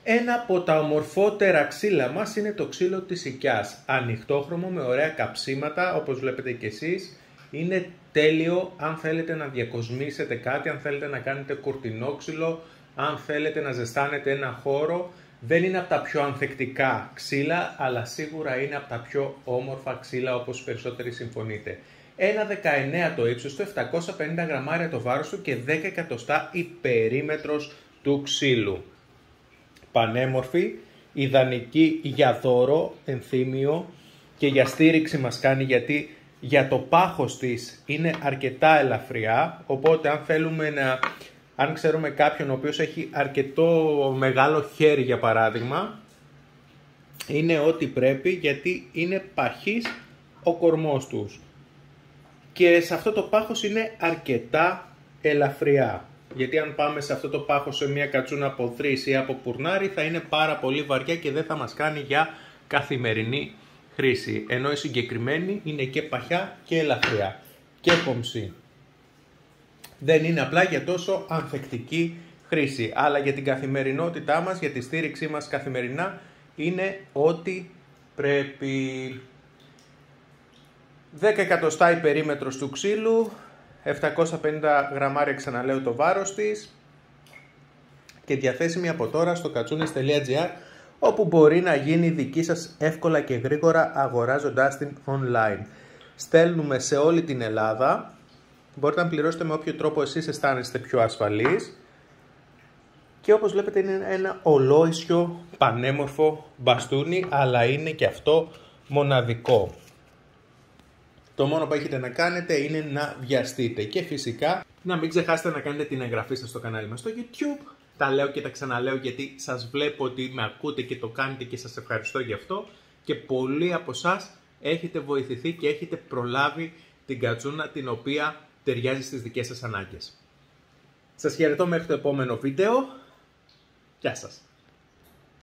Ένα από τα ομορφότερα ξύλα μας είναι το ξύλο της οικιάς. Ανοιχτόχρωμο με ωραία καψίματα, όπως βλέπετε και εσείς. Είναι τέλειο αν θέλετε να διακοσμήσετε κάτι, αν θέλετε να κάνετε κουρτινόξυλο, αν θέλετε να ζεστάνετε ένα χώρο. Δεν είναι από τα πιο ανθεκτικά ξύλα, αλλά σίγουρα είναι από τα πιο όμορφα ξύλα, όπως περισσότεροι συμφωνείτε. 1,19 το ύψος του, 750 γραμμάρια το βάρος του και 10 εκατοστά η περίμετρος του ξύλου. Πανέμορφη, ιδανική για δώρο, ενθύμιο και για στήριξη μας κάνει, γιατί για το πάχος της είναι αρκετά ελαφριά, οπότε αν ξέρουμε κάποιον ο οποίος έχει αρκετό μεγάλο χέρι για παράδειγμα, είναι ό,τι πρέπει, γιατί είναι παχής ο κορμός τους. Και σε αυτό το πάχος είναι αρκετά ελαφριά. Γιατί αν πάμε σε αυτό το πάχος σε μια κατσούνα από δρύς ή από πουρνάρι, θα είναι πάρα πολύ βαριά και δεν θα μας κάνει για καθημερινή χρήση. Ενώ η συγκεκριμένη είναι και παχιά και ελαφριά και κομψή. Δεν είναι απλά για τόσο ανθεκτική χρήση, αλλά για την καθημερινότητά μας, για τη στήριξή μας καθημερινά, είναι ό,τι πρέπει. 10 εκατοστά η περίμετρος του ξύλου, 750 γραμμάρια, ξαναλέω, το βάρος της, και διαθέσιμη από τώρα στο κατσούνες.gr, όπου μπορεί να γίνει δική σας εύκολα και γρήγορα αγοράζοντάς την online. Στέλνουμε σε όλη την Ελλάδα, μπορείτε να πληρώσετε με όποιο τρόπο εσείς αισθάνεστε πιο ασφαλείς, και όπως βλέπετε είναι ένα ολόισιο πανέμορφο μπαστούνι, αλλά είναι και αυτό μοναδικό. Το μόνο που έχετε να κάνετε είναι να βιαστείτε και φυσικά να μην ξεχάσετε να κάνετε την εγγραφή σας στο κανάλι μας στο YouTube. Τα λέω και τα ξαναλέω γιατί σας βλέπω ότι με ακούτε και το κάνετε και σας ευχαριστώ γι' αυτό, και πολλοί από εσάς έχετε βοηθηθεί και έχετε προλάβει την κατσούνα την οποία ταιριάζει στις δικές σας ανάγκες. Σας χαιρετώ μέχρι το επόμενο βίντεο. Γεια σας.